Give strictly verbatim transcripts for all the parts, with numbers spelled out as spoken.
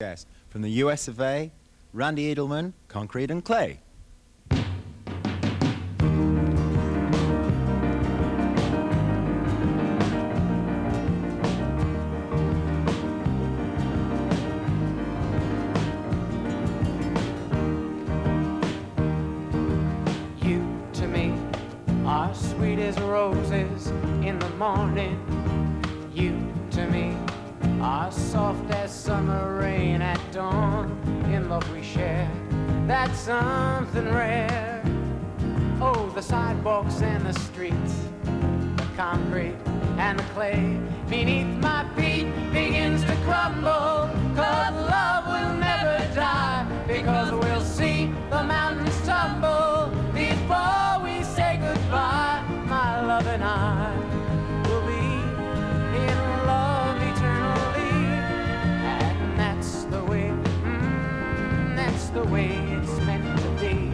guest from the U S of A, Randy Edelman, Concrete and Clay. You to me are sweet as roses in the morning. You to me are soft as summer rain at dawn. In love we share, that's something rare. Oh, the sidewalks and the streets, the concrete and the clay beneath my feet begins to crumble. 'Cause love will never die, because we'll see the mountains tumble before we say goodbye. My love and I will be in love eternally, and that's the way, mm, that's the way it's meant to be.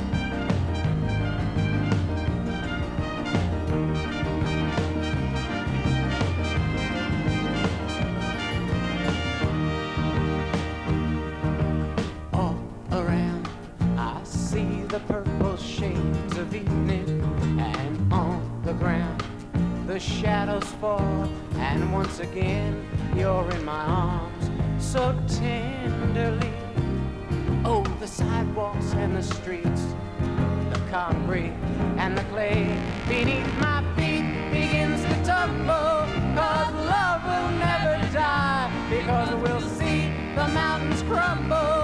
All around I see the purple shades of evening, and on the ground the shadows fall, and once again you're in my arms so tenderly. Oh, the sidewalks and the streets, the concrete and the clay beneath my feet begins to tumble. 'Cause love will never die, because we'll see the mountains crumble